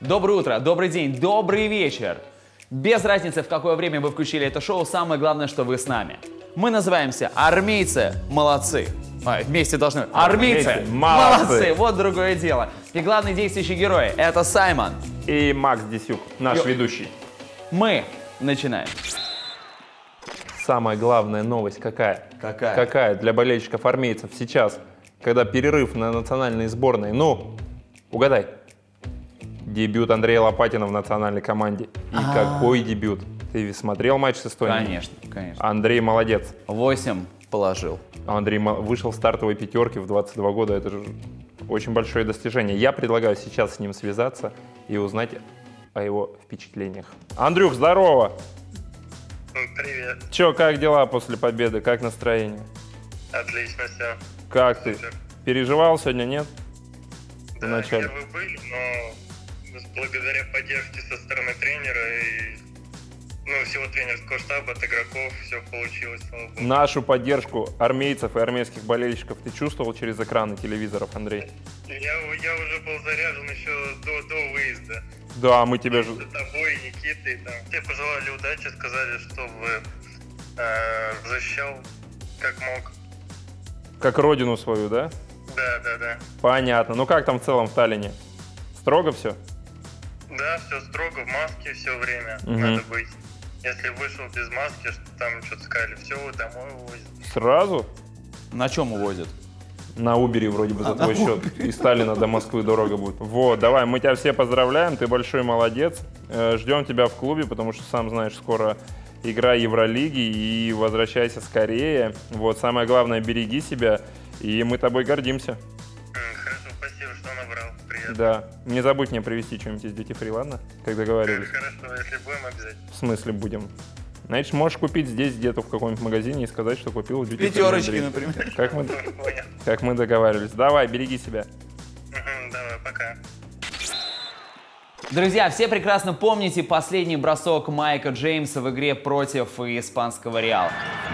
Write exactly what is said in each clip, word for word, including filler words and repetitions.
Доброе утро, добрый день, добрый вечер. Без разницы, в какое время вы включили это шоу, самое главное, что вы с нами. Мы называемся «Армейцы молодцы». А, вместе должны... Армейцы, Армейцы молодцы. молодцы. Вот другое дело. И главный действующий герой – это Саймон. И Макс Десюк, наш Ё- ведущий. Мы начинаем. Самая главная новость какая? Какая? Какая для болельщиков армейцев сейчас, когда перерыв на национальные сборные? Ну, угадай. Дебют Андрея Лопатина в национальной команде. И А-а-а. какой дебют? Ты смотрел матч с Эстонией? Конечно, конечно. Андрей молодец. Восемь положил. Андрей мо- вышел в стартовой пятерке в двадцать два года. Это же очень большое достижение. Я предлагаю сейчас с ним связаться и узнать о его впечатлениях. Андрюх, здорово! Привет. Че, как дела после победы? Как настроение? Отлично все. Как ты? Супер. Переживал сегодня, нет? Да, Вначале. нервы были, но благодаря поддержке со стороны тренера и ну, всего тренерского штаба, от игроков, все получилось, слава богу. Нашу поддержку армейцев и армейских болельщиков ты чувствовал через экраны телевизоров, Андрей? Я, я уже был заряжен еще до, до выезда. Да, мы тебя же... За тобой, Никитой. Там. Тебе пожелали удачи, сказали, чтобы э, защищал как мог. Как родину свою, да? Да, да, да. Понятно. Ну как там в целом в Таллине? Строго все? Да, все строго, в маске все время Мгм. надо быть. Если вышел без маски, что там что-то сказали, все, домой увозят. Сразу? На чем увозят? На Убере вроде бы за А, твой на счет. Из Сталина до Москвы дорога будет. Вот, давай, мы тебя все поздравляем, ты большой молодец. Э, Ждем тебя в клубе, потому что, сам знаешь, скоро игра Евролиги, и возвращайся скорее. Вот, самое главное, береги себя, и мы тобой гордимся. М, Хорошо, спасибо, что набрал. Приятно. Да. Не забудь мне привезти что-нибудь из Duty Free, ладно? Как договаривались. Хорошо, если будем, обязательно. В смысле будем? Значит, можешь купить здесь где-то в каком-нибудь магазине и сказать, что купил в Duty Free. Пятерочки, Андрей. например. Как мы, Понял. как мы договаривались. Давай, береги себя. Мгм, Давай, пока. Друзья, все прекрасно помните последний бросок Майка Джеймса в игре против испанского Реала.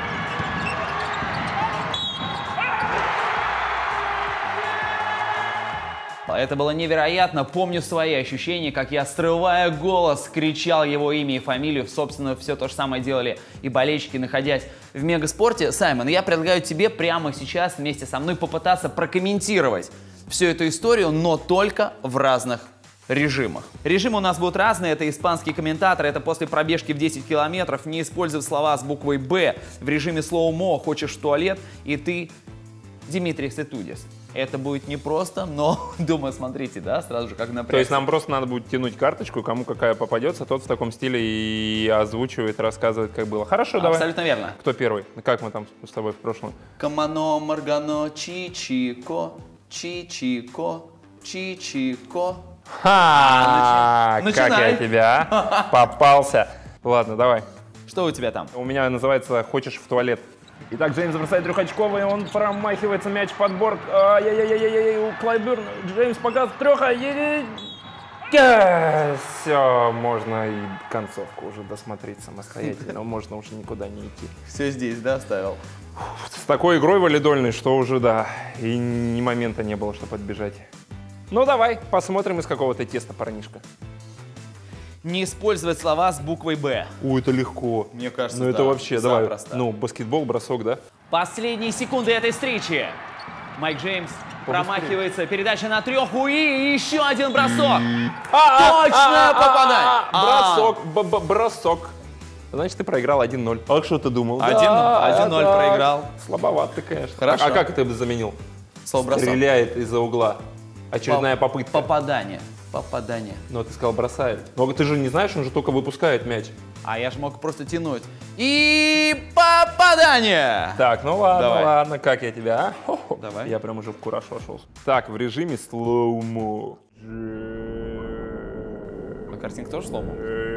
Это было невероятно. Помню свои ощущения, как я, срывая голос, кричал его имя и фамилию. Собственно, все то же самое делали и болельщики, находясь в Мегаспорте. Саймон, я предлагаю тебе прямо сейчас вместе со мной попытаться прокомментировать всю эту историю, но только в разных режимах. Режимы у нас будут разные. Это испанский комментатор, это после пробежки в десять километров. Не используй слова с буквой «Б». В режиме слоумо «Хочешь в туалет?» и ты, Димитрий Сетудис. Это будет непросто, но, думаю, смотрите, да, сразу же как напрягся. То есть нам просто надо будет тянуть карточку, кому какая попадется, тот в таком стиле и озвучивает, рассказывает, как было. Хорошо, давай. Абсолютно верно. Кто первый? Как мы там с тобой в прошлом? Камано, Маргано, Чичико, Чичико, Чичико. Ха! начи- Как начинай. я тебя, а? Попался. Ладно, давай. Что у тебя там? У меня называется «Хочешь в туалет». Итак, Джеймс бросает трехочковый, он промахивается, мяч в подбор. Ай-яй-яй-яй-яй, у Клайберн. Джеймс показывает треха. Все, можно и концовку уже досмотреть самостоятельно. Можно уже никуда не идти. Все здесь, да, оставил? С такой игрой валидольной, что уже, да, и ни момента не было, чтобы отбежать. Ну, давай, посмотрим, из какого ты теста, парнишка. Не использовать слова с буквой «Б». Ой, это легко. Мне кажется, Ну, это да, вообще, давай, запросто. ну, баскетбол, бросок, да? Последние секунды этой встречи. Майк Джеймс промахивается, передача на треху и еще один бросок. Точное попадание. А. Бросок, б- б- бросок. Значит, ты проиграл один ноль. А что ты думал? один ноль так. проиграл. Слабоват ты, конечно. Хорошо. А как это бы заменил? Слово бросок. Стреляет из-за угла. Очередная Поп- попытка. Попадание. Попадание. Но ты сказал бросает. Но ты же не знаешь, он же только выпускает мяч. А я же мог просто тянуть. И попадание! Так, ну ладно, Давай. ладно, как я тебя, а? Хо-хо. Давай. Я прям уже в кураж вошел. Так, в режиме слоумо. А картинка тоже слома?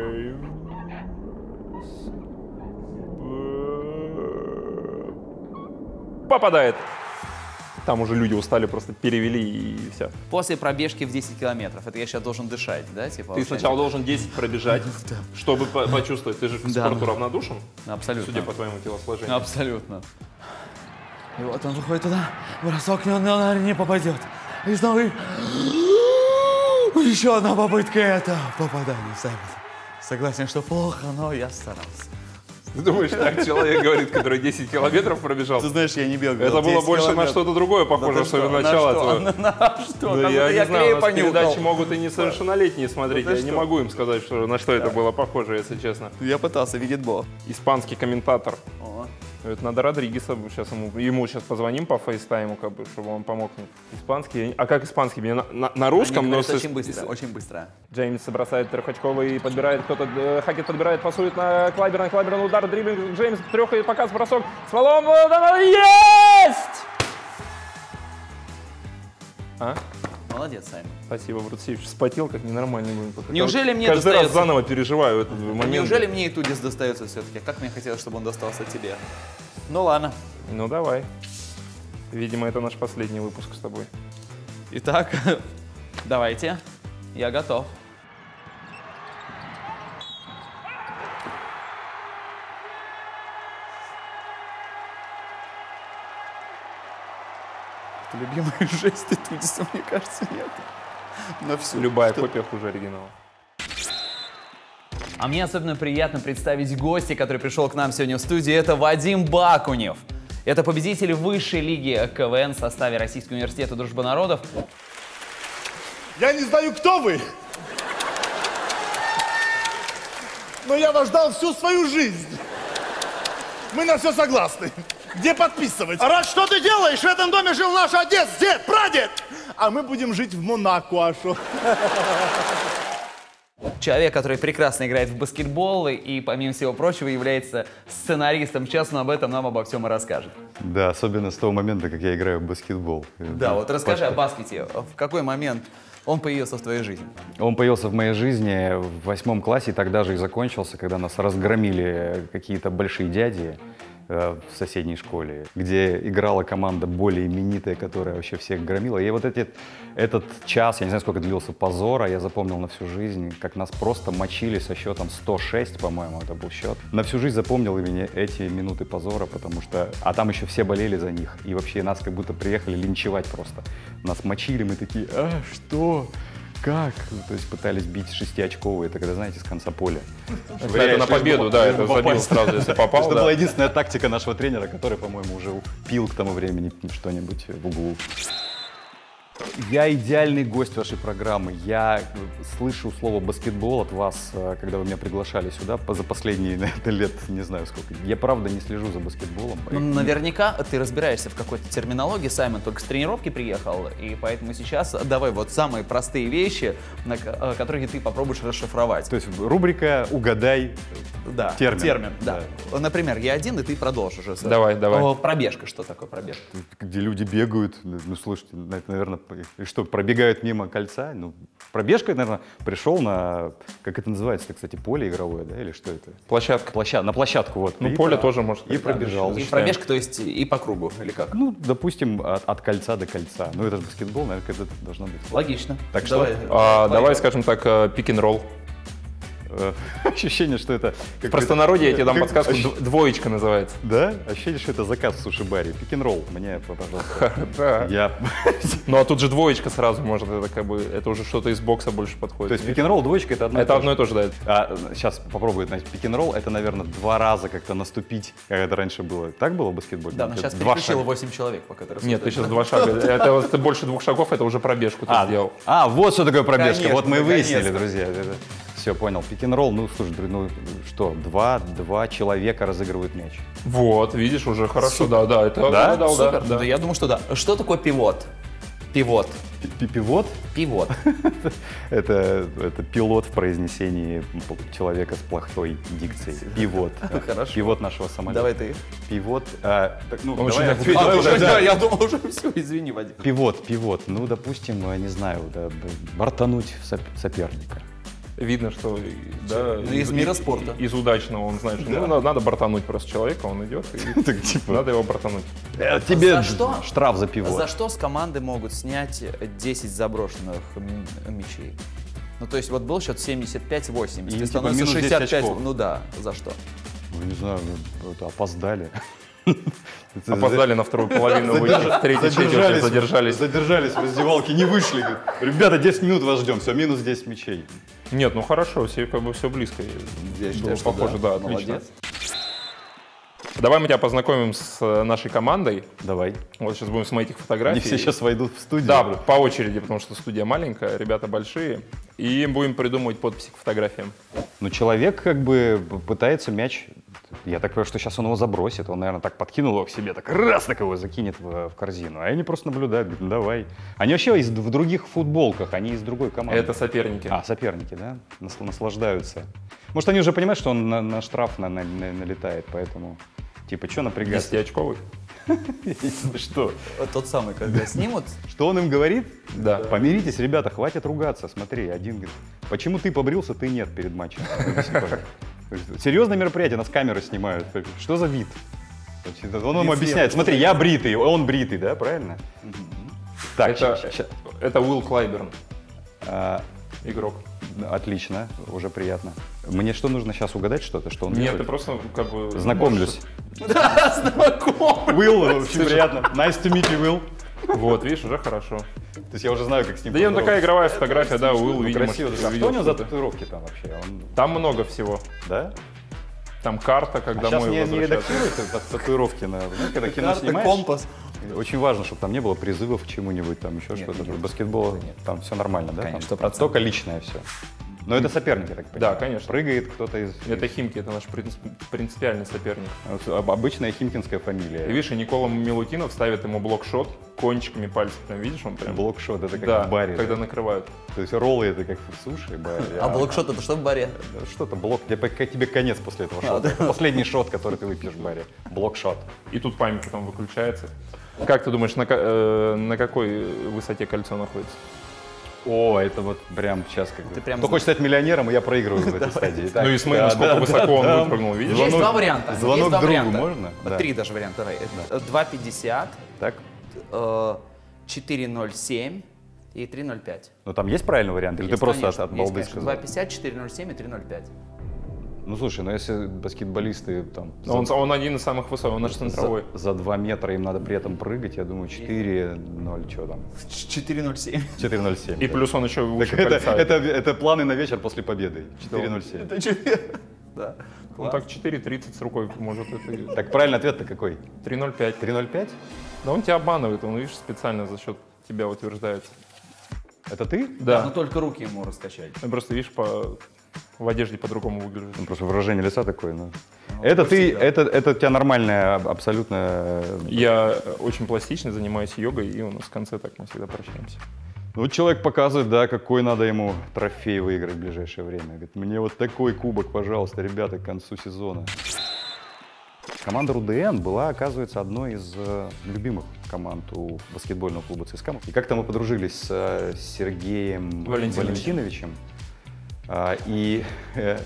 Попадает. Там уже люди устали, просто перевели и все. После пробежки в десять километров. Это я сейчас должен дышать, да? Типа, Ты вообще? сначала должен десять пробежать, чтобы по- почувствовать. Ты же к Да. спорту равнодушен, Абсолютно. судя по твоему телосложению. Абсолютно. И вот он выходит туда, бросок, но он, наверное, не попадет. И снова... и- еще одна попытка, это попадание, Саймон. Согласен, что плохо, но я старался. Ты думаешь, так человек говорит, который десять километров пробежал? Ты знаешь, я не бегал. Это было больше на что-то другое похоже, особенно начало этого. На что? Ну, я не знаю, у нас передачи понюхал. могут и несовершеннолетние смотреть. Ну, ты Я не что? могу им сказать, что, на что это было похоже, если честно. Я пытался, видит Бог. Испанский комментатор. О. Это надо Родригеса, сейчас ему, ему сейчас позвоним по фейстайму, как бы, чтобы он помог мне. Испанский, а как испанский? Мне на, на, на русском, Они но говорят с- очень быстро, с- очень быстро. Джеймс бросает трехочковый, подбирает кто-то, э, Хакет подбирает, пасует на Клайберна, Клайберн удар, дриблинг, Джеймс, трех и показ, бросок, с валом, есть! А? Молодец, Саймон. Спасибо, Брусевич, вспотел, как ненормальный. был. Неужели мне Каждый раз достается- заново переживаю этот момент. Неужели мне и Тудис достается все-таки? Как мне хотелось, чтобы он достался тебе? Ну ладно. Ну давай. Видимо, это наш последний выпуск с тобой. Итак, давайте. Я готов. Это любимые жесты Тудиса, мне кажется, нет. На всю. Любая Что- копия хуже оригинала. А мне особенно приятно представить гостя, который пришел к нам сегодня в студию. Это Вадим Бакунев. Это победитель высшей лиги КВН в составе Российского университета дружбы народов. Я не знаю, кто вы, но я вас ждал всю свою жизнь. Мы на все согласны. Где подписывать? Рад, что ты делаешь? В этом доме жил наш отец, дед, прадед. А мы будем жить в Монако, а шо? Человек, который прекрасно играет в баскетбол и, помимо всего прочего, является сценаристом. Сейчас он об этом нам обо всем и расскажет. Да, особенно с того момента, как я играю в баскетбол. Да, вот расскажи о баскете. В какой момент он появился в твоей жизни? Он появился в моей жизни в восьмом классе, и тогда же и закончился, когда нас разгромили какие-то большие дяди э, в соседней школе, где играла команда более именитая, которая вообще всех громила. И вот эти, этот час, я не знаю, сколько длился позора, я запомнил на всю жизнь, как нас просто мочили со счетом сто шесть, по-моему, это был счет. На всю жизнь запомнил именно эти минуты позора, потому что... А там еще все болели за них, и вообще нас как будто приехали линчевать просто. Нас мочили, мы такие, а, что? Как? Ну, то есть пытались бить шестиочковые, это когда, знаете, с конца поля. Это на победу, да, это забил сразу, если попал. Это да. была единственная тактика нашего тренера, который, по-моему, уже пил к тому времени что-нибудь в углу. Я идеальный гость вашей программы. Я слышу слово баскетбол от вас, когда вы меня приглашали сюда за последние, наверное, лет, не знаю сколько. Я правда не слежу за баскетболом. Ну, наверняка ты разбираешься в какой-то терминологии. Саймон только с тренировки приехал, и поэтому сейчас давай вот самые простые вещи, на ко- которые ты попробуешь расшифровать. То есть рубрика «Угадай Да, термин». термин, да. Например, я один, и ты продолжишь. уже. Давай, давай. О, пробежка, что такое пробежка? Где люди бегают, ну, слушайте, это, наверное, и что, пробегают мимо кольца? Ну, пробежка, наверное, пришел на, как это называется, кстати, поле игровое, да, или что это? Площадка. Площад, на площадку, вот. Ну, И поле про- тоже может И быть, пробежал. да, И Считаем. пробежка, то есть и по кругу, или как? Ну, допустим, от, от кольца до кольца. Ну, это же баскетбол, наверное, это должно быть. Логично. Так что, А, давай скажем так, пик-н-ролл. Э, Ощущение, что это... В простонародье я тебе дам как- подсказку, ощ- дв- двоечка называется. Да? Ощущение, что это заказ в суши-баре. Пик-н-ролл. Мне, пожалуйста. Да. Я... Ну а тут же двоечка сразу может, это как бы, это уже что-то из бокса больше подходит. То есть нет? пик-н-ролл, двоечка — это одно и Это то одно же. и то же, да. А, сейчас попробую, значит, пик-н-ролл — это, наверное, два раза как-то наступить, как это раньше было. Так было в баскетболе? Да, но Это сейчас два переключила шага. восемь человек, пока ты Нет, ты рассуждаешь. сейчас два шага. Это вот ты больше двух шагов, это уже пробежку ты А, сделал. а, вот что такое пробежка. Конечно, Вот мы и выяснили, наконец-то. друзья. Все, понял. Пик-н-ролл, ну, слушай, дру- ну, что, два, два человека разыгрывают мяч. Вот, видишь, уже хорошо, да, да, это Да? угадал, Супер. да, да. Да, я думаю, что да. Что такое пивот? Пивот. Пи- Пивот Пивот. — это, это пилот в произнесении человека с плохой дикцией. Пивот. Хорошо. Пивот нашего самолета. Давай ты. Пивот. а, так, ну, Он давай очень ответим. А, давай, уже, да, да, да. я думал уже все, извини, Вадим. Пивот, пивот. Ну, допустим, э, не знаю, да, б- бортануть соп- соперника. Видно, что да, Ну, из мира спорта. Из удачного он знает, что ну, надо, надо бортануть просто человека, он идет, и Так, типа, надо его бортануть. э, тебе За что? штраф за пивот. За что с команды могут снять десять заброшенных м- мячей? Ну, то есть вот был счет семьдесят пять восемьдесят, И, и типа, становится минус десять шестьдесят пять. очков. Ну да, за что? Ну, не знаю, ну, это опоздали. Опоздали на вторую половину, вышли, в третьей четверти задержались. Задержались в раздевалке, не вышли. Ребята, десять минут вас ждем, все, минус десять мячей. Нет, ну хорошо, все, как бы все близко. Я Было считаю, что похоже, да, отлично. Молодец. Давай мы тебя познакомим с нашей командой. Давай. Вот сейчас будем смотреть их фотографии. Они все сейчас войдут в студию. Да, по очереди, потому что студия маленькая, ребята большие. И будем придумывать подписи к фотографиям. Ну, человек как бы пытается мяч, я так понимаю, что сейчас он его забросит, он, наверное, так подкинул его к себе, так раз так его закинет в, в корзину, а они просто наблюдают, говорят, ну давай. Они вообще из, в других футболках, они из другой команды. Это соперники. А, соперники, да? Нас, наслаждаются. Может, они уже понимают, что он на, на штраф на, на, на, налетает, поэтому, типа, что напрягаться? десятиочковый. Что? Тот самый, когда снимут. Что он им говорит? Да. Помиритесь, ребята, хватит ругаться. Смотри, один говорит, почему ты побрился, ты нет перед матчем? Серьезное мероприятие, нас камеры снимают. Что за вид? Он ему объясняет, смотри, я бритый, он бритый, да, правильно? Так, Это, ща- ща- это Уилл Клайберн, а, игрок. отлично, уже приятно. Мне что нужно сейчас угадать что-то, что он Нет, ты делает? просто как бы... Знакомлюсь. Знакомый. Уилл, очень приятно. Nice to meet you, Will. Вот, видишь, уже хорошо. То есть я уже знаю, как с ним Да и он такая поздороваться. игровая фотография, да, Уилл, Ну, видимо, красиво. что-то А увидел что у него за что-то. татуировки там вообще? Он- Там много всего. Да? Там карта, как А сейчас домой не, не возвращаться. редактируют это татуировки на, знаешь, когда кино Карта, снимаешь. компас. Очень важно, чтобы там не было призывов к чему-нибудь, там еще что-то. нет. Баскетбол, там все нормально, да? Конечно, Там сто процентов. только личное все. Но это соперники, я так понимаю. Да, конечно. Прыгает кто-то из... Это Химки, это наш принцип- принципиальный соперник. Вот об- обычная химкинская И фамилия. видишь, и Никола Милутинов ставит ему блокшот кончиками пальцев. Прям видишь, он прям... Блокшот, это как Да, в баре. когда да? накрывают. То есть роллы это как в суши, баре. А блокшот это что в баре? Что-то блок, тебе, как тебе конец после этого шота. Это последний шот, который ты выпьешь в баре. Блокшот. И тут память потом выключается. Как ты думаешь, на, ка- э, на какой высоте кольцо находится? О, это вот прям сейчас как бы. Ты прям Кто хочет стать миллионером, я проигрываю в этой стадии. Так, Ну и смотри, да, насколько да, высоко да, он да. выпрыгнул, видишь? Есть Звонок- два варианта. звонок Есть два другу варианта. можно? Да. Три даже варианта. Давай. Это два пятьдесят, Так. э, четыре ноль семь и три ноль пять. Ну там есть правильный вариант? Или ты Есть, просто конечно, от, от есть, балды конечно. сказал? два пятьдесят, четыре ноль семь и три ноль пять. Ну слушай, ну если баскетболисты там за, Он, он один из самых высоких, он наш центровой. за, за два метра им надо при этом прыгать, я думаю, четыре ноль, что там? четыре ноль семь. четыре ноль семь. И плюс он еще Так выше это, кольца. это, это планы на вечер после победы. четыре ноль семь. Да. Он так четыре тридцать с рукой может. Это... Так правильный ответ-то какой? три ноль пять. три ноль пять? Да он тебя обманывает, он, видишь, специально за счет тебя утверждается. Это ты? Да, но Да. только руки ему раскачать. Ну, просто, видишь, по... в одежде по-другому выглядит. Ну, просто выражение лица такое, ну. Это ты, это, это у тебя нормальная, аб- абсолютно... э, Я очень пластичный, занимаюсь йогой, и у нас в конце так мы всегда прощаемся. Ну, человек показывает, да, какой надо ему трофей выиграть в ближайшее время. Говорит, мне вот такой кубок, пожалуйста, ребята, к концу сезона. Команда РУДН была, оказывается, одной из э, любимых команд у баскетбольного клуба ЦСКА. И как-то мы подружились с э, Сергеем Валентиновичем. Валентиновичем. А, и, э,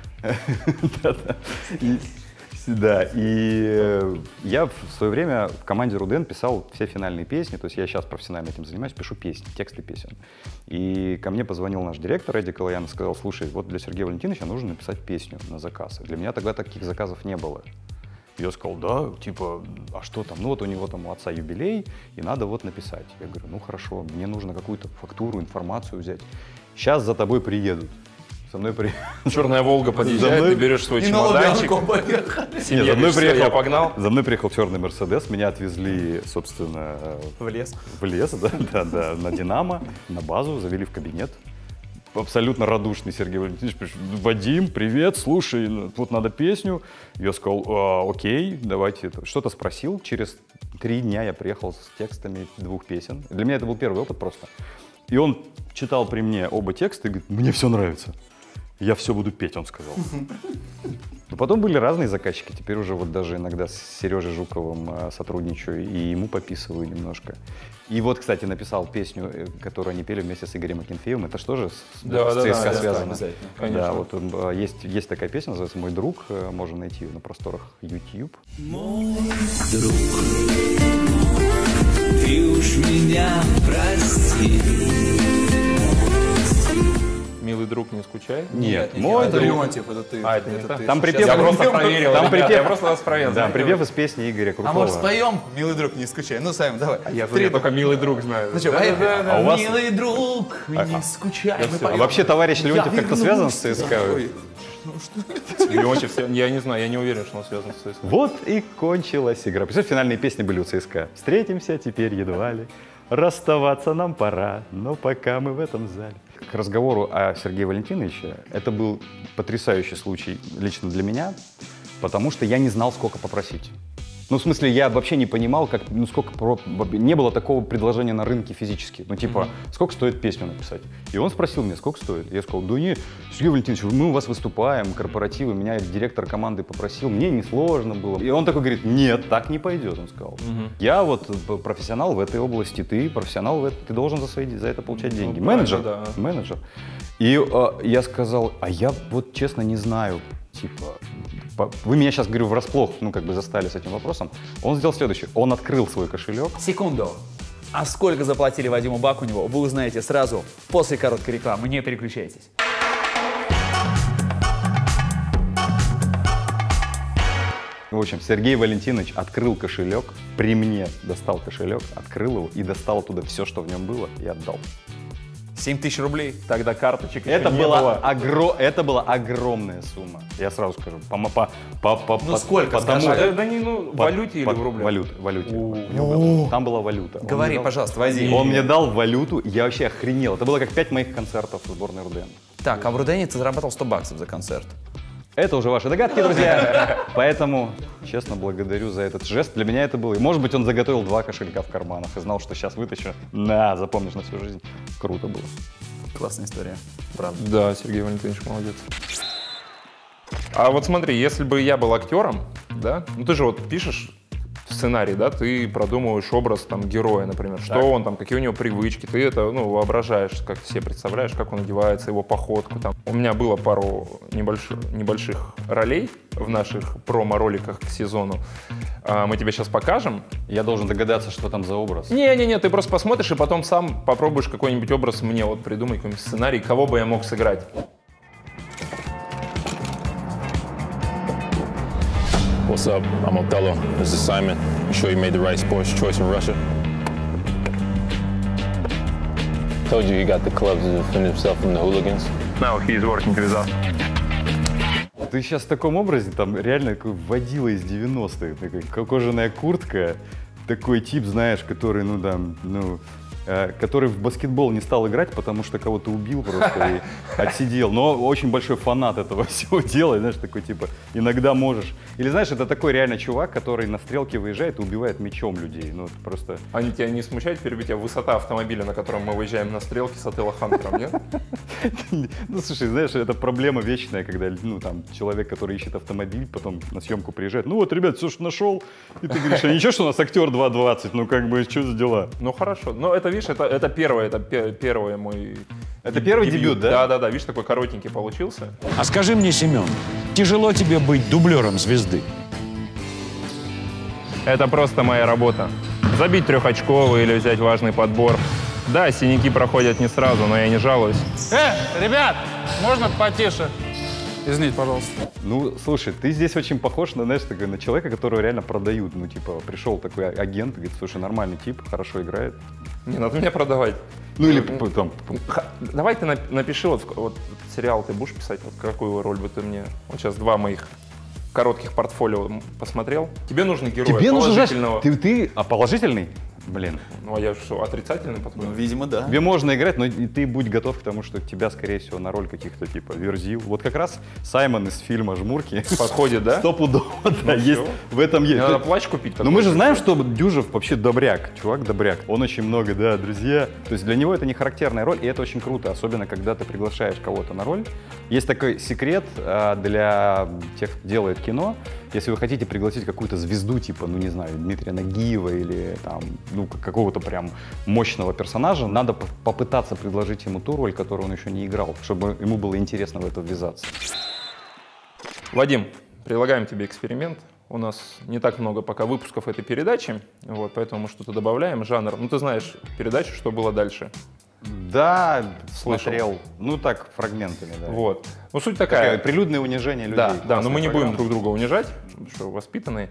да-да. И- да, и э, я в свое время в команде РУДН писал все финальные песни, то есть я сейчас профессионально этим занимаюсь, пишу песни, тексты песен. И ко мне позвонил наш директор Эдди Калаян и сказал, слушай, вот для Сергея Валентиновича нужно написать песню на заказ. И для меня тогда таких заказов не было. Я сказал, да, типа, а что там? Ну вот у него там у отца юбилей, и надо вот написать. Я говорю, ну хорошо, мне нужно какую-то фактуру, информацию взять. Сейчас за тобой приедут. Со мной приедут. Черная Волга подъезжает, мной- ты берешь свой И на чемоданчик, Лубянку поехали. Нет, себе за мной говоришь, «Всё, приехал, я погнал. За мной приехал черный Мерседес, меня отвезли, собственно, В лес. в лес, да, да, да, на Динамо, на базу, завели в кабинет. Абсолютно радушный Сергей Валентинович пишет, Вадим, привет, слушай, ну, вот надо песню. Я сказал, «А, окей, давайте. это». Что-то спросил, через три дня я приехал с текстами двух песен. Для меня это был первый опыт просто. И он читал при мне оба текста и говорит, мне все нравится. Я все буду петь, он сказал. Но потом были разные заказчики. Теперь уже вот даже иногда с Сережей Жуковым э, сотрудничаю и ему пописываю немножко. И вот, кстати, написал песню, э, которую они пели вместе с Игорем Акинфеевым. Это что же с, Да, с да, ЦСКА да, да, связано? обязательно. Конечно. Да, вот э, есть, есть такая песня, называется «Мой друг». э, Можно найти ее на просторах YouTube. Ты уж меня прости. Милый друг, не скучай. Нет, нет, мой это друг. Леонтьев, это ты. А, это не так? ты. Там Сейчас припев, Я я просто проверил, там ребят, припев, я просто вас проверил. да, знаете, припев вот. из песни Игоря Крутого. А может споем, милый друг, не скучай. Ну, Саймон, давай. Я, Три, я только милый друг знаю. Ну что, Да, поехали? да, да. А у вас- Милый друг, не скучай. Мы А поем. вообще товарищ Леонтьев Я как-то связан вернусь. с ЦСКА? Ой, Леонтьев, я не знаю, я не уверен, что он связан с ЦСКА. Вот и кончилась игра. Представляешь, финальные песни были у ЦСКА. Встретимся теперь едва ли, расставаться нам пора, но пока мы в этом зале. К разговору о Сергее Валентиновиче, это был потрясающий случай лично для меня, потому что я не знал, сколько попросить. Ну, в смысле, я вообще не понимал, как, ну, сколько, про- не было такого предложения на рынке физически. Ну, типа, mm-hmm. сколько стоит песню написать? И он спросил меня, сколько стоит? Я сказал, да нет, Сергей Валентинович, мы у вас выступаем, корпоративы, меня директор команды попросил, мне несложно было. И он такой говорит, нет, так не пойдет, он сказал. Mm-hmm. Я вот профессионал в этой области, ты профессионал в этой, ты должен за, свои, за это получать деньги. Ну, менеджер, да. менеджер. И э, я сказал, а я вот честно не знаю, типа, вы меня сейчас, говорю, врасплох, ну, как бы застали с этим вопросом. Он сделал следующее. Он открыл свой кошелек. Секунду. А сколько заплатили Вадиму Бакуневу, вы узнаете сразу после короткой рекламы. Не переключайтесь. В общем, Сергей Валентинович открыл кошелек, при мне достал кошелек, открыл его и достал оттуда все, что в нем было, и отдал. семь тысяч рублей. Тогда карточек Это еще не была, было. огро... это была огромная сумма. Я сразу скажу. По, по, по, по, Ну по- сколько, потому- скажи? Да, да не, ну, в по- валюте или по- в рублях? Валюте, валюте. У него было. Там была валюта. Он Говори, мне дал- пожалуйста, Вадим. Он мне дал валюту, и я вообще охренел. Это было как пять моих концертов в сборной РУДН. Так, а в Рудене ты зарабатывал сто баксов за концерт. Это уже ваши догадки, друзья. Поэтому, честно, благодарю за этот жест. Для меня это было. И, может быть, он заготовил два кошелька в карманах и знал, что сейчас вытащу. На, запомнишь на всю жизнь. Круто было. Классная история. Правда. Да, Сергей Валентинович молодец. А вот смотри, если бы я был актером, да, ну ты же вот пишешь сценарий, да, ты продумываешь образ там героя, например, что Так. он там, какие у него привычки, ты это, ну, воображаешь, как себе представляешь, как он одевается, его походку там. У меня было пару небольших, небольших ролей в наших промо-роликах к сезону. А, мы тебе сейчас покажем. Я должен догадаться, что там за образ. Не-не-не, ты просто посмотришь и потом сам попробуешь какой-нибудь образ мне вот придумать, какой-нибудь сценарий, кого бы я мог сыграть. What's up? I'm Othello. This is Simon. You sure you made the right sports choice in Russia? Told you he got the clubs to defend himself from the hooligans. Now he's working with us. Ты сейчас в таком образе, там реально такой водила из девяностых, такой, ко- кожаная куртка, такой тип, знаешь, который, ну там, ну, э, который в баскетбол не стал играть, потому что кого-то убил просто и отсидел. Но очень большой фанат этого всего дела, знаешь, такой типа, иногда можешь. Или знаешь, это такой реально чувак, который на стрелке выезжает и убивает мечом людей. Ну, это просто... Они тебя не смущают, перебить тебя высота автомобиля, на котором мы выезжаем на стрелке с отеля Хантером, нет? Ну, слушай, знаешь, это проблема вечная, когда, ну, там, человек, который ищет автомобиль, потом на съемку приезжает. Ну вот, ребят, все, что нашел. И ты говоришь, а ничего, что у нас актер два двадцать, ну, как бы, что за дела? Ну хорошо. Но это, видишь, это, это первое, это пе- первый мой... Это первый дебют, да? Да-да-да, видишь, такой коротенький получился. А скажи мне, Семен, тяжело тебе быть дублером звезды? Это просто моя работа. Забить трехочковый или взять важный подбор. Да, синяки проходят не сразу, но я не жалуюсь. Э, ребят, можно потише? Извините, пожалуйста. Ну, слушай, ты здесь очень похож на, знаешь, такой, на человека, которого реально продают. Ну, типа, пришел такой агент, говорит, слушай, нормальный тип, хорошо играет. Не надо меня продавать. Ну, или п- там... п- Ха- Давай ты нап- напиши, вот, в- вот сериал ты будешь писать, вот какую роль бы ты мне... Вот сейчас два моих коротких портфолио м, посмотрел. Тебе нужен герой Тебе нужен, знаешь, положительного. ты, ты... А положительный? Блин. Ну, а я что, отрицательный, по-твоему? Ну, видимо, да. Тебе можно играть, но и ты будь готов к тому, что тебя, скорее всего, на роль каких-то, типа, Верзил. Вот как раз Саймон из фильма «Жмурки». Подходит, да? Стопудово, да, есть. всё. В этом есть. Мне надо плащ купить. Но мы же знаем, что Дюжев вообще добряк, чувак добряк. Он очень много, да, друзья. То есть для него это не характерная роль, и это очень круто, особенно когда ты приглашаешь кого-то на роль. Есть такой секрет а, для тех, кто делает кино. Если вы хотите пригласить какую-то звезду, типа, ну не знаю, Дмитрия Нагиева или там, ну, какого-то прям мощного персонажа, надо по- попытаться предложить ему ту роль, которую он еще не играл, чтобы ему было интересно в это ввязаться. Вадим, предлагаем тебе эксперимент. У нас не так много пока выпусков этой передачи, вот, поэтому мы что-то добавляем. Жанр, ну ты знаешь передачу, что было дальше. Да, смотрел. Ну так, фрагментами, да. Вот. Ну, суть такая. Такое прилюдное унижение людей. Да, да, но мы не программа. будем друг друга унижать, потому что воспитанные.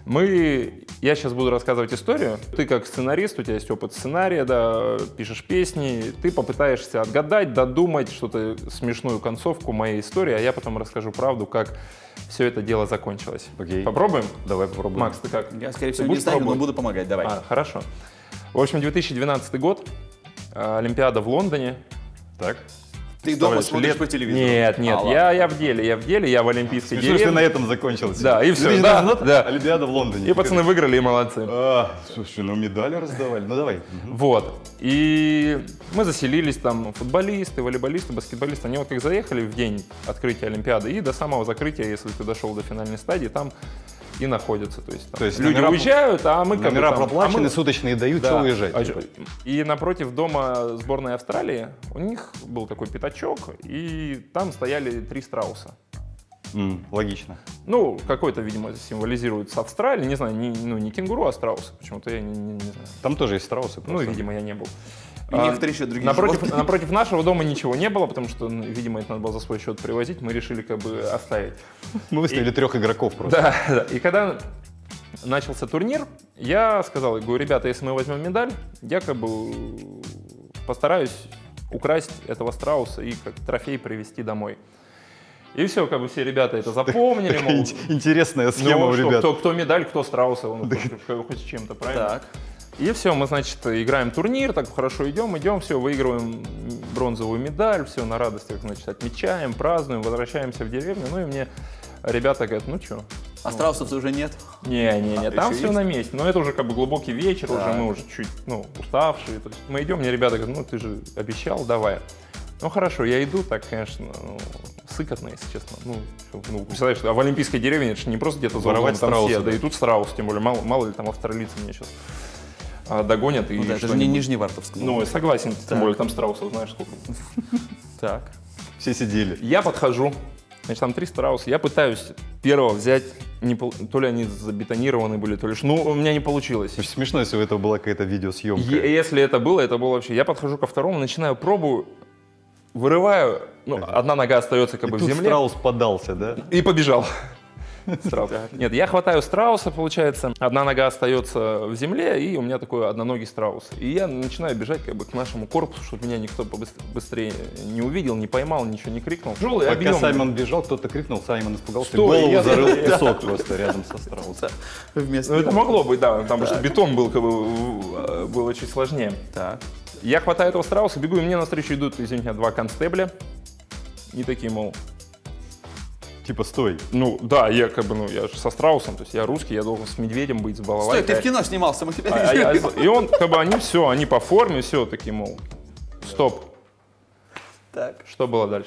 Мы, я сейчас буду рассказывать историю. Ты как сценарист, у тебя есть опыт сценария, да, пишешь песни, ты попытаешься отгадать, додумать что-то, смешную концовку моей истории, а я потом расскажу правду, как все это дело закончилось. Окей. Попробуем? Давай попробуем. Макс, ты как? Я, скорее Ты всего, не будешь знаю, но пробовать? буду помогать. Давай. А, хорошо. В общем, две тысячи двенадцатый год, э, Олимпиада в Лондоне. Так. Ты дома Представляешь, смотришь лет- по телевизору? Нет, нет, А, я, я в деле, я в деле, я в Олимпийской Смешно, что деревне. на этом закончилось. Да, и всё, две тысячи да, двенадцатый да. Олимпиада в Лондоне. И пацаны выиграли, и молодцы. А, слушай, ну медали раздавали. Ну давай. Вот. И мы заселились, там футболисты, волейболисты, баскетболисты. Они вот как заехали в день открытия Олимпиады, и до самого закрытия, если ты дошел до финальной стадии, там и находятся. То есть, там То есть люди номера- уезжают, а мы как бы Номера там- проплачены, а мы- суточные дают, Да. что уезжать? А типа? чё- И напротив дома сборной Австралии у них был такой пятачок, и там стояли три страуса. М, логично. Ну, какой-то, видимо, символизирует с Австралией, не знаю, не, ну, не кенгуру, а страусы. Почему-то я не, не- не знаю. Там тоже есть страусы. Ну, просто. видимо, я не был. И некоторые еще другие напротив, животные. напротив нашего дома ничего не было, потому что, ну, видимо, это надо было за свой счет привозить. Мы решили как бы оставить. Мы выставили трех игроков просто. Да, да. И когда начался турнир, я сказал, я говорю, ребята, если мы возьмем медаль, я как бы постараюсь украсть этого страуса и как трофей привезти домой. И все, как бы все ребята это запомнили. Такая мол, ин- интересная схема ну, у что, ребят. Кто, кто медаль, кто страуса, он хоть, хоть с чем-то, правильно? Так. И все, мы, значит, играем турнир, так хорошо идем, идем, все, выигрываем бронзовую медаль, все, на радостях, значит, отмечаем, празднуем, возвращаемся в деревню. Ну и мне ребята говорят, ну что? А страусов уже нет? Не-не-не, А, там еще все есть? на месте. Но это уже как бы глубокий вечер, Так. уже мы уже чуть, ну, уставшие. То есть мы идем, мне ребята говорят, ну ты же обещал, давай. Ну хорошо, я иду, так, конечно, ну, сыкотно, если честно. Ну, ну, представляешь, а в олимпийской деревне это же не просто где-то за Воровать углом, там все, страуса, да да. и тут страус, тем более, мало, мало ли там австралийцы меня сейчас а, догонят и Ну да, это же что-нибудь. не Нижневартовск. Ну, я согласен, тем более там страусов, знаешь, сколько. Так. Все сидели. Я подхожу, значит, там три страуса, я пытаюсь первого взять, не пол- то ли они забетонированы были, то ли что, ну, у меня не получилось. Очень смешно, если у этого была какая-то видеосъемка. Е- Если это было, это было вообще. Я подхожу ко второму, начинаю пробую, вырываю, ну, одна нога остается как И бы в тут земле. страус подался, да? И побежал. Страус. Нет, я хватаю страуса, получается, одна нога остается в земле, и у меня такой одноногий страус. И я начинаю бежать как бы к нашему корпусу, чтобы меня никто побыс- быстрее не увидел, не поймал, ничего не крикнул. Тяжелый Пока объем. Саймон бежал, кто-то крикнул, Саймон испугался, Стой, голову я- зарыл в песок просто рядом со страусом. Вместо Ну, это могло быть, да, потому что бетон был как бы в- было чуть сложнее. Так. Я хватаю этого страуса, бегу, и мне навстречу идут, извините, два констебля. И такие, мол, Типа, стой. ну да, я как бы, ну я же со страусом, то есть я русский, я должен с медведем быть, с Стой, балалайкой. ты в кино снимался, мы тебя А- а я- видели. и он, как бы, они все, они по форме, все, такие, мол, стоп. Так. Что было дальше?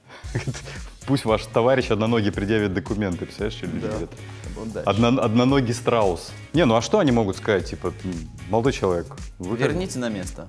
Пусть ваш товарищ одноногий предъявит документы, представляешь, что люди говорят? Вот дальше. Одно- одноногий страус. Не, ну а что они могут сказать? Типа, м, молодой человек, вы как- Верните на место.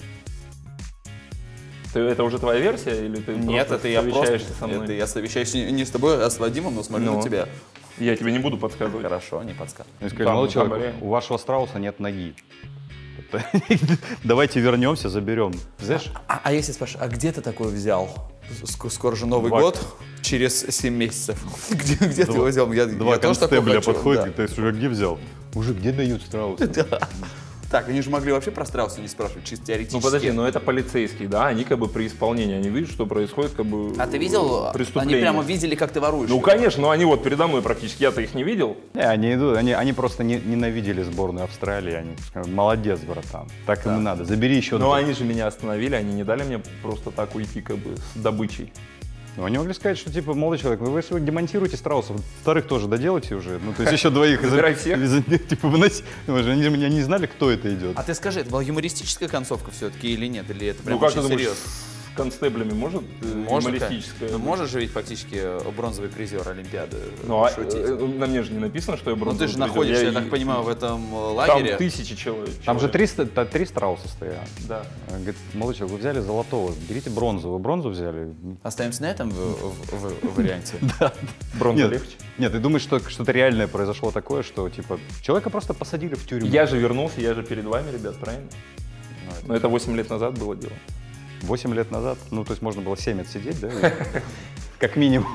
Ты, это уже твоя версия или ты Нет, просто это я просто. совещаешься со мной? Это я совещаюсь не не с тобой, а с Вадимом, но смотрю Ну. на тебя. Я тебе не буду подсказывать. Хорошо, не подсказывай. Я скажу, Там, молодой на человек, кабаре. у вашего страуса нет ноги. Это- Давайте вернемся, заберем. Знаешь, А, а если спрашивать, а где ты такой взял? Ск- Скоро же Новый Два- год, через семь месяцев. Где, где ты его взял? Я, два я тоже такой констебля хочу, подходят, да. и ты уже где взял? Мужик, где дают страуса? Так, они же могли вообще про страуса не спрашивать, чисто теоретически. Ну подожди, но это полицейские, да, они как бы при исполнении, они видят, что происходит, как бы А ты видел? Они преступление. прямо видели, как ты воруешь. Ну его? конечно, но они вот передо мной практически, я-то их не видел. Не, они идут, они, они просто не- ненавидели сборную Австралии. Они сказали, молодец, братан, так им и надо. Забери еще Но два. они же меня остановили, они не дали мне просто так уйти как бы с добычей. Ну, они могли сказать, что типа, молодой человек, вы, вы демонтируете страусов, вторых тоже доделайте уже. Ну, то есть еще двоих. из- Забирай всех. из- Типа, выноси. Ну, же Они меня не знали, кто это идет. А ты скажи, это была юмористическая концовка все-таки или нет? Или это прям Ну как ты очень думаешь, серьезно? с констеблями может э, Может, юмористическое? ну, можешь же ведь фактически бронзовый призер Олимпиады Ну, а, шутить. э, на мне же не написано, что я Ну бронзовый ты же призер. находишься, я и- так понимаю, в этом э, Там лагере. тысячи человек. Там же человек. три, ста- та- три страуса стоят. Да. Он говорит, молодой человек, вы взяли золотого, берите бронзового. Бронзу взяли. Остаемся на этом в- в- в- варианте. Бронза Нет, легче. нет, ты думаешь, что что-то реальное произошло такое, что типа человека просто посадили в тюрьму? Я же вернулся, я же перед вами, ребят, правильно? Но это восемь лет назад было дело. восемь лет назад, ну, то есть можно было семь отсидеть, да? Как минимум.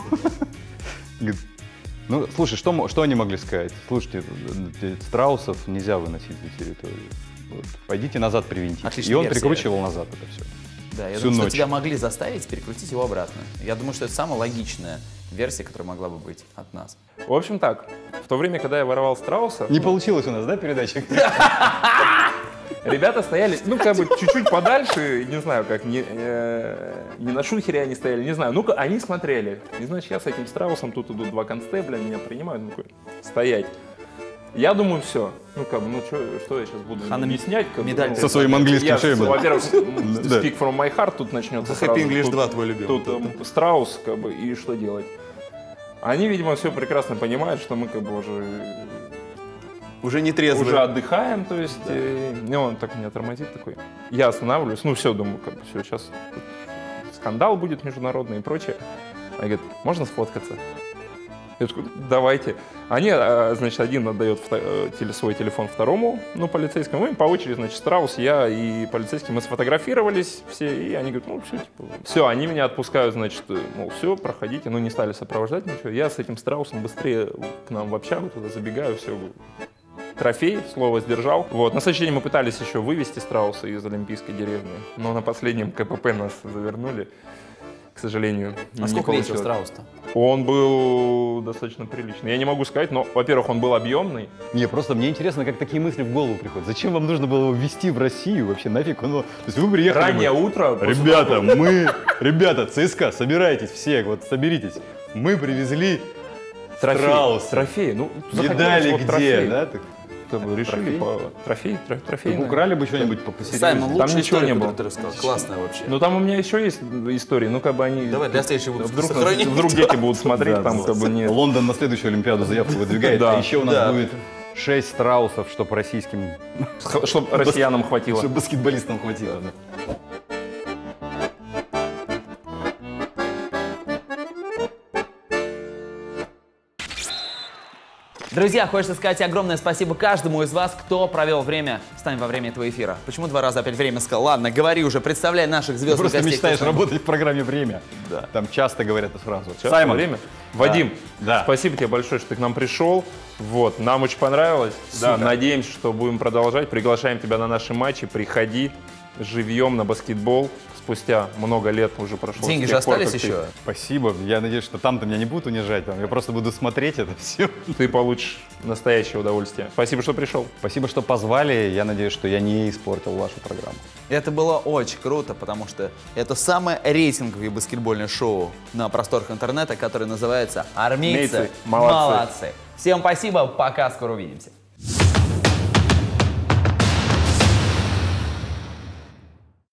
Ну, слушай, что, что они могли сказать? Слушайте, страусов нельзя выносить на территорию. Вот. Пойдите назад привинтите. Отличная И он версия. прикручивал назад это все. Да, я Всю думаю, ночь. что тебя могли заставить перекрутить его обратно. Я думаю, что это самая логичная версия, которая могла бы быть от нас. В общем так, в то время, когда я воровал страуса, Не получилось у нас, да, передача? ребята стояли, ну, как бы чуть-чуть подальше, не знаю, как, не, э, не на шухере они стояли, не знаю. Ну-ка, они смотрели. И, значит, я с этим страусом, тут идут два констебля, меня принимают, ну, такой, стоять. Я думаю, все. Ну, как бы, ну, чё, что я сейчас буду Хана объяснять? Как бы, медаль ну, Со своим английским я, шеем. Во-первых, Да. speak from my heart тут начнется Happy сразу. English Тут- два твой любимый. Тут эм, страус, как бы, и что делать? Они, видимо, все прекрасно понимают, что мы, как бы, уже... Уже не трезвый. Уже отдыхаем, то есть, э, и он так меня тормозит такой. Я останавливаюсь, ну все, думаю, как бы все, сейчас скандал будет международный и прочее. Они говорят, можно сфоткаться? Я такой, давайте. Они, а, значит, один отдает вто- э, теле- свой телефон второму, ну, полицейскому, и по очереди, значит, Страус, я и полицейский, мы сфотографировались все, и они говорят, ну, все, типа, все, они меня отпускают, значит, э, мол, все, проходите, ну, не стали сопровождать ничего. Я с этим Страусом быстрее к нам в общагу туда забегаю, все, трофей, слово сдержал. Вот. На следующий день мы пытались еще вывести страуса из Олимпийской деревни, но на последнем КПП нас завернули, к сожалению. А не сколько весил получилось. страус-то? Он был достаточно приличный. Я не могу сказать, но, во-первых, он был объемный. Не, просто мне интересно, как такие мысли в голову приходят. Зачем вам нужно было его ввести в Россию вообще? Нафиг он... То есть вы приехали... Раннее мы- утро. после Ребята, того, мы... Ребята, ЦСКА, собирайтесь все, вот соберитесь. Мы привезли как трофей. страуса. Трофей. Ну, захотелось Медали вот где, трофей. да? Так, Как бы решили Трофей? по... Трофей, тро- трофей. так украли бы что-нибудь по- посерьезнее. Саймон, Там лучшая ничего история, не было. которую ты рассказал. Классная вообще. Ну, там у меня еще есть истории, ну, как бы они... Давай для следующего выпуска Вдруг, сохраним. вдруг дети будут смотреть, Да, там да. как бы не... Лондон на следующую Олимпиаду заявку выдвигает, Да. а еще у нас Да. будет шесть страусов, чтобы российским Чтобы россиянам хватило. чтобы баскетболистам хватило. Да. Друзья, хочется сказать огромное спасибо каждому из вас, кто провел время с нами во время этого эфира. Почему два раза опять время сказал? Ладно, говори уже, представляй наших Ты звездных просто гостей. мечтаешь кто с нами. работать в программе «Время». Да. Там часто говорят эту фразу. Сейчас Саймон, время. Вадим, Да. спасибо тебе большое, что ты к нам пришел. Вот, нам очень понравилось. Да, надеемся, что будем продолжать. Приглашаем тебя на наши матчи. Приходи живьем на баскетбол. Спустя много лет уже прошло. Деньги с же тех пор, остались как ты- еще? Спасибо. Я надеюсь, что там-то меня не будут унижать. Там. Я просто буду смотреть это все. Ты получишь настоящее удовольствие. Спасибо, что пришел. Спасибо, что позвали. Я надеюсь, что я не испортил вашу программу. Это было очень круто, потому что это самое рейтинговое баскетбольное шоу на просторах интернета, которое называется «Армейцы, Армейцы, молодцы». молодцы». Всем спасибо, пока, скоро увидимся.